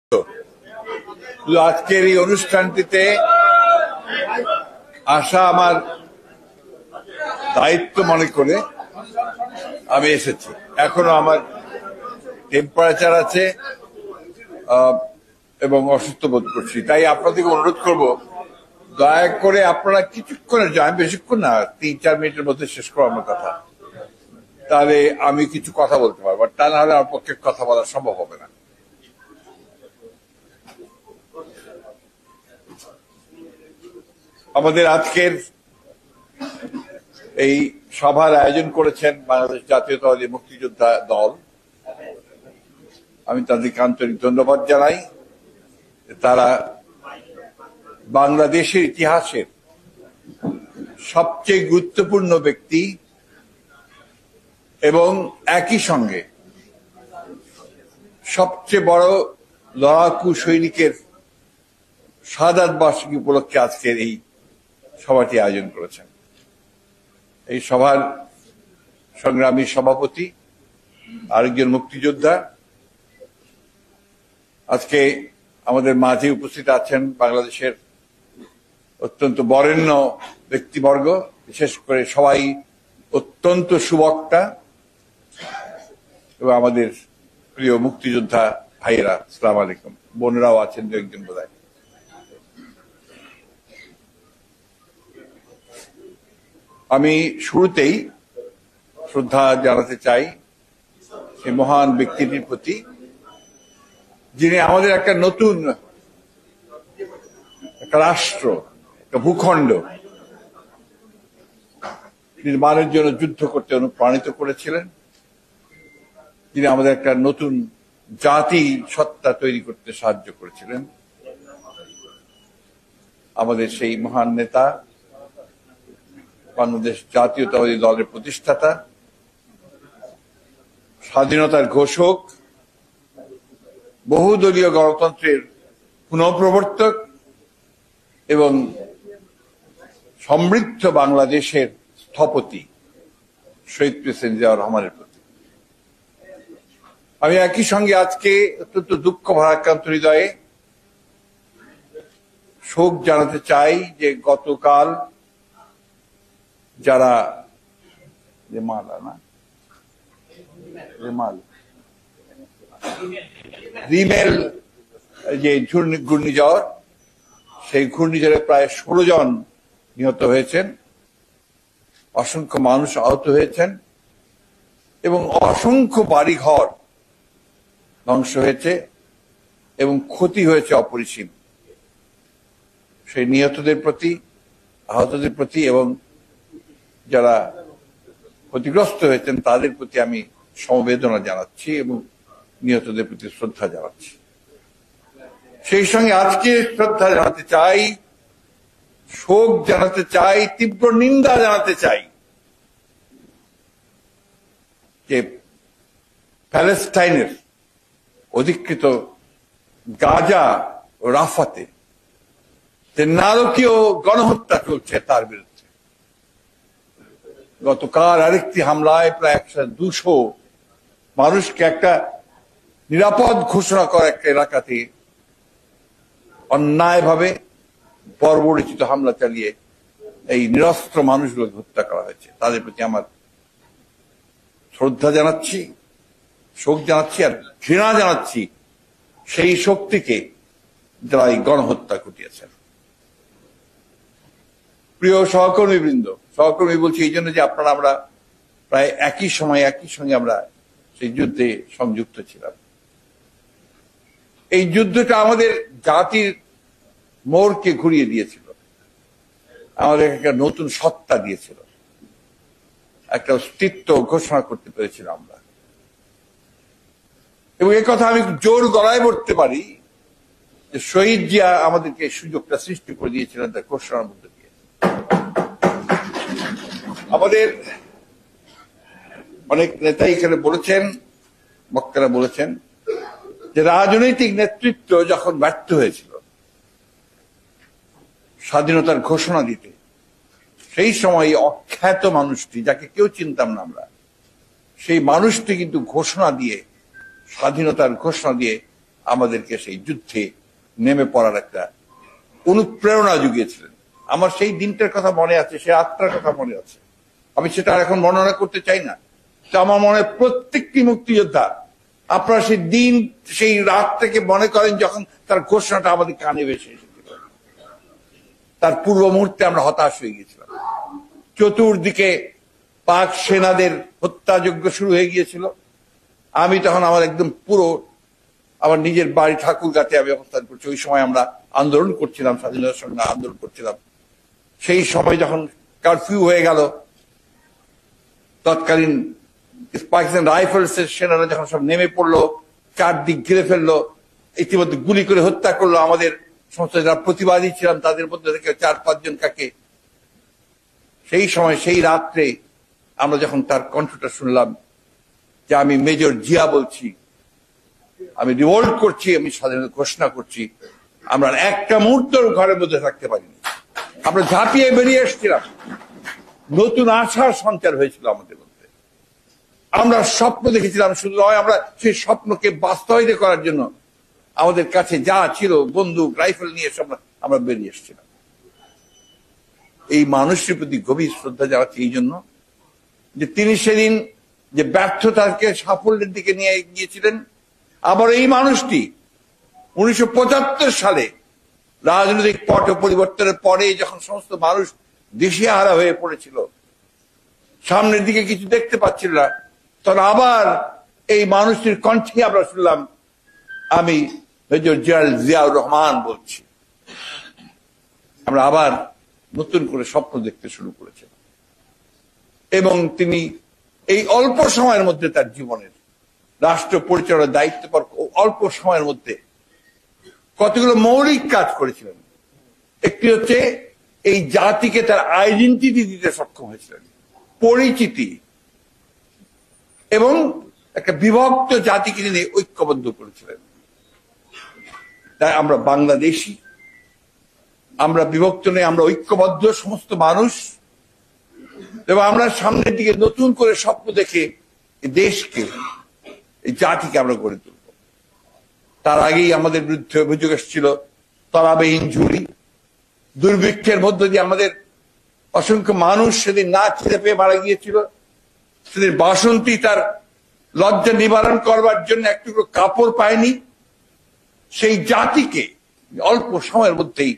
আজকের এই অনুষ্ঠানটিতে আসা আমার দায়িত্ব মনে করে আমি এসেছি। এখনো আমার টেম্পারেচার আছে এবং অসুস্থ বোধ করছি, তাই আপনাদেরকে অনুরোধ করব দয়া করে আপনারা কিছুক্ষণের জন্য, বেশিক্ষণ না, 3-4 মিনিটের মধ্যে শেষ করো আমার কথা, তাহলে আমি কিছু কথা বলতে পারবো। তা না হলে আমার পক্ষে কথা বলা সম্ভব হবে না। আমাদের আজকের এই সভার আয়োজন করেছেন বাংলাদেশ জাতীয়তাবাদী মুক্তিযোদ্ধা দল। আমি তাদেরকে আন্তরিক ধন্যবাদ জানাই। তারা বাংলাদেশের ইতিহাসের সবচেয়ে গুরুত্বপূর্ণ ব্যক্তি এবং একই সঙ্গে সবচেয়ে বড় লড়াকু সৈনিকের শাহাদাত বার্ষিকী উপলক্ষে আজকের এই সভাটি আয়োজন করেছেন। এই সভার সংগ্রামী সভাপতি আরেকজন মুক্তিযোদ্ধা আজকে আমাদের মাঝে উপস্থিত আছেন। বাংলাদেশের অত্যন্ত বরেণ্য ব্যক্তিবর্গ, বিশেষ করে সবাই অত্যন্ত সুবক্তা এবং আমাদের প্রিয় মুক্তিযোদ্ধা ভাইয়েরা, আসসালামু আলাইকুম। বোনেরাও আছেন দু একজন বোধহয়। আমি শুরুতেই শ্রদ্ধা জানাতে চাই সেই মহান ব্যক্তিটির প্রতি, যিনি আমাদের একটা নতুন একটা রাষ্ট্র, একটা ভূখণ্ড নির্মাণের জন্য যুদ্ধ করতে অনুপ্রাণিত করেছিলেন, যিনি আমাদের একটা নতুন জাতি সত্তা তৈরি করতে সাহায্য করেছিলেন। আমাদের সেই মহান নেতা, বাংলাদেশ জাতীয়তাবাদী দলের প্রতিষ্ঠাতা, স্বাধীনতার ঘোষক, বহুদলীয় গণতন্ত্রের পুনঃপ্রবর্তক এবং সমৃদ্ধ বাংলাদেশের স্থপতি শহীদ প্রেসিডেন্ট জিয়াউর রহমানের প্রতি আমি একই সঙ্গে আজকে অত্যন্ত দুঃখ ভারাক্রান্ত হৃদয়ে শোক জানাতে চাই যে গতকাল যারা রিমেল যে ঘূর্ণিঝড়, সেই ঘূর্ণিঝড়ে প্রায় 16 জন নিহত হয়েছেন, অসংখ্য মানুষ আহত হয়েছেন এবং অসংখ্য বাড়িঘর ধ্বংস হয়েছে এবং ক্ষতি হয়েছে অপরিসীম। সেই নিহতদের প্রতি, আহতদের প্রতি এবং যারা ক্ষতিগ্রস্ত হয়েছেন তাদের প্রতি আমি সমবেদনা জানাচ্ছি এবং নিহতদের প্রতি শ্রদ্ধা জানাচ্ছি। সেই সঙ্গে আজকে শ্রদ্ধা জানাতে চাই, শোক জানাতে চাই, তীব্র নিন্দা জানাতে চাই যে প্যালেস্টাইনের অধিকৃত গাজা ও রাফাতে যে নারকীয় গণহত্যা চলছে তার বিরুদ্ধে। গতকাল আরেকটি হামলায় প্রায় 200 মানুষকে একটা নিরাপদ ঘোষণা করা একটা এলাকাতে অন্যায়ভাবে বর্বরচিত হামলা চালিয়ে এই নিরস্ত্র মানুষগুলোকে হত্যা করা হয়েছে। তাদের প্রতি আমার শ্রদ্ধা জানাচ্ছি, শোক জানাচ্ছি আর ঘৃণা জানাচ্ছি সেই শক্তিকে যারা এই গণহত্যা ঘটিয়েছেন। প্রিয় সহকর্মীবৃন্দ, সহকর্মী বলছি এই জন্য যে আপনারা আমরা প্রায় একই সঙ্গে আমরা সেই যুদ্ধে সংযুক্ত ছিলাম। এই যুদ্ধটা আমাদের জাতির মোড়কে ঘুরিয়ে দিয়েছিল, আমাদের একটা নতুন সত্তা দিয়েছিল, একটা অস্তিত্ব ঘোষণা করতে পেরেছিলাম আমরা। এবং এই কথা আমি জোর গলায় বলতে পারি যে শহীদ জিয়া আমাদেরকে সুযোগটা সৃষ্টি করে দিয়েছিলেন তার ঘোষণার মধ্যে দিয়ে। আমাদের অনেক নেতাই এখানে বলেছেন, বক্তারা বলেছেন যে রাজনৈতিক নেতৃত্ব যখন ব্যর্থ হয়েছিল স্বাধীনতার ঘোষণা দিতে, সেই সময় অখ্যাত মানুষটি, যাকে কেউ চিনতাম না আমরা, সেই মানুষটি কিন্তু ঘোষণা দিয়ে, স্বাধীনতার ঘোষণা দিয়ে আমাদেরকে সেই যুদ্ধে নেমে পড়ার একটা অনুপ্রেরণা জুগিয়েছিলেন। আমার সেই দিনটার কথা মনে আছে, সেই রাতটার কথা মনে আছে। আমি সেটা আর এখন বর্ণনা করতে চাই না। তো আমার মনে হয় প্রত্যেকটি মুক্তিযোদ্ধা আপনারা সেই দিন, সেই রাতটাকে মনে করেন যখন তার ঘোষণাটা আমাদের কানে ভেসে এসেছিল। তার পূর্ব মুহূর্তে আমরা হতাশ হয়ে গেছিলাম। চতুর্দিকে পাক সেনাদের হত্যাযজ্ঞ শুরু হয়ে গিয়েছিল। আমি তখন আমার একদম পুরো আমার নিজের বাড়ি ঠাকুরগাঁতে আমি অবস্থান করছি। ওই সময় আমরা আন্দোলন করছিলাম, স্বাধীনতার সঙ্গে আন্দোলন করছিলাম। সেই সময় যখন কারফিউ হয়ে গেল, তৎকালীন পাকিস্তান রাইফেলস এর সেনারা যখন সব নেমে পড়লো, চারদিক ঘিরে ফেললো, ইতিমধ্যে গুলি করে হত্যা করলো আমাদের সমস্ত যারা প্রতিবাদী ছিলাম তাদের মধ্যে থেকে 4-5 জন কাকে। সেই সময় সেই রাত্রে আমরা যখন তার কণ্ঠটা শুনলাম যে আমি মেজর জিয়া বলছি, আমি রিভোল্ট করছি, আমি স্বাধীনতা ঘোষণা করছি, আমরা একটা মুহূর্ত ঘরের মধ্যে থাকতে পারিনি। আমরা ঝাঁপিয়ে বেরিয়ে এসেছিলাম। নতুন আশার সঞ্চার হয়েছিল আমাদের মধ্যে। আমরা স্বপ্ন দেখেছিলাম, শুধু নয়, আমরা সেই স্বপ্নকে বাস্তবায়িত করার জন্য আমাদের কাছে যা ছিল, বন্দুক রাইফেল নিয়ে সব আমরা বেরিয়ে এসেছিলাম। এই মানুষের প্রতি গভীর শ্রদ্ধা জানাচ্ছি এই জন্য যে তিনি সেদিন যে ব্যর্থতাকে সাফল্যের দিকে নিয়ে গিয়েছিলেন। আবার এই মানুষটি 1975 সালে রাজনৈতিক পট পরিবর্তনের পরে যখন সমস্ত মানুষ দিশেহারা হয়ে পড়েছিল, সামনের দিকে কিছু দেখতে পাচ্ছিল না, তখন আবার এই মানুষটির কণ্ঠে আমরা শুনলাম, আমি মেজর জেনারেল জিয়াউর রহমান বলছি। আমরা আবার নতুন করে স্বপ্ন দেখতে শুরু করেছিলাম। এবং তিনি এই অল্প সময়ের মধ্যে তার জীবনের রাষ্ট্র পরিচালনার দায়িত্ব পাওয়ার অল্প সময়ের মধ্যে কতগুলো মৌলিক কাজ করেছিলেন। একটি হচ্ছে এই জাতিকে তার আইডেন্টিটি দিতে সক্ষম হয়েছিলেন, পরিচিতি, এবং একটা বিভক্ত জাতিকে তিনি ঐক্যবদ্ধ করেছিলেন। তাই আমরা বাংলাদেশী, আমরা বিভক্ত নেই, আমরা ঐক্যবদ্ধ সমস্ত মানুষ, এবং আমরা সামনের দিকে নতুন করে স্বপ্ন দেখে এই দেশকে, এই জাতিকে আমরা গড়ে তুলব। তার আগেই আমাদের বিরুদ্ধে অভিযোগ এসেছিল তলাবিহীন ঝুড়ি, দুর্ভিক্ষের মধ্য দিয়ে আমাদের অসংখ্য মানুষ সেদিন না ছেড়ে পেয়ে মারা গিয়েছিল। সেদিন বাসন্তী তার লজ্জা নিবারণ করবার জন্য একটুকরো কাপড় পায়নি। সেই জাতিকে অল্প সময়ের মধ্যেই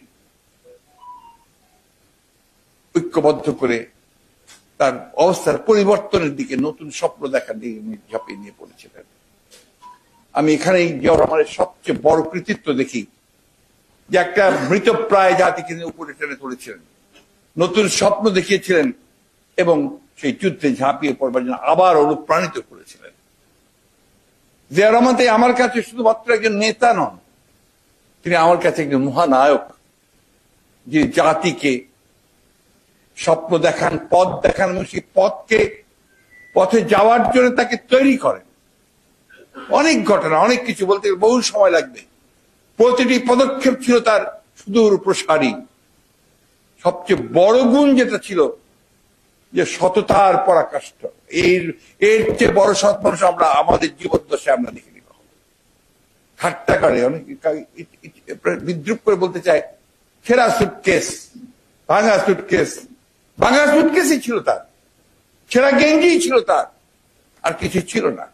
ঐক্যবদ্ধ করে তার অবস্থার পরিবর্তনের দিকে, নতুন স্বপ্ন দেখার দিকে ঝাঁপিয়ে নিয়ে পড়েছিলেন। আমি এখানেই জিয়াউর রহমানের সবচেয়ে বড় কৃতিত্ব দেখি যে একটা মৃতপ্রায় জাতিকে নিয়ে উপরে টেনে তুলেছিলেন, নতুন স্বপ্ন দেখিয়েছিলেন, এবং সেই যুদ্ধে ঝাঁপিয়ে পড়বার জন্য আবার অনুপ্রাণিত করেছিলেন। জিয়াউর রহমান আমার কাছে শুধুমাত্র একজন নেতা নন, তিনি আমার কাছে একজন মহানায়ক, যিনি জাতিকে স্বপ্ন দেখান, পথ দেখান, এবং সেই পথে যাওয়ার জন্য তাকে তৈরি করেন। অনেক ঘটনা, অনেক কিছু বলতে বহু সময় লাগবে। প্রতিটি পদক্ষেপ ছিল তার সুদূর প্রসারী। সবচেয়ে বড় গুণ যেটা ছিল যে সততার পরাকাষ্ঠ। এর চেয়ে বড় সৎ মানুষ আমরা আমাদের জীবদ্দশায় আমরা দেখিনি। ঠাট্টা করে, অনেক বিদ্রুপ করে বলতে চায় ছেঁড়া সুটকেস, ভাঙা সুটকেস। ভাঙা সুটকেসই ছিল তার, ছেঁড়া গেঞ্জিই ছিল তার, আর কিছু ছিল না।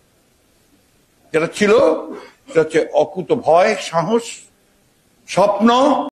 যেটা ছিল সেটা হচ্ছে অকুত ভয়, সাহস, স্বপ্ন,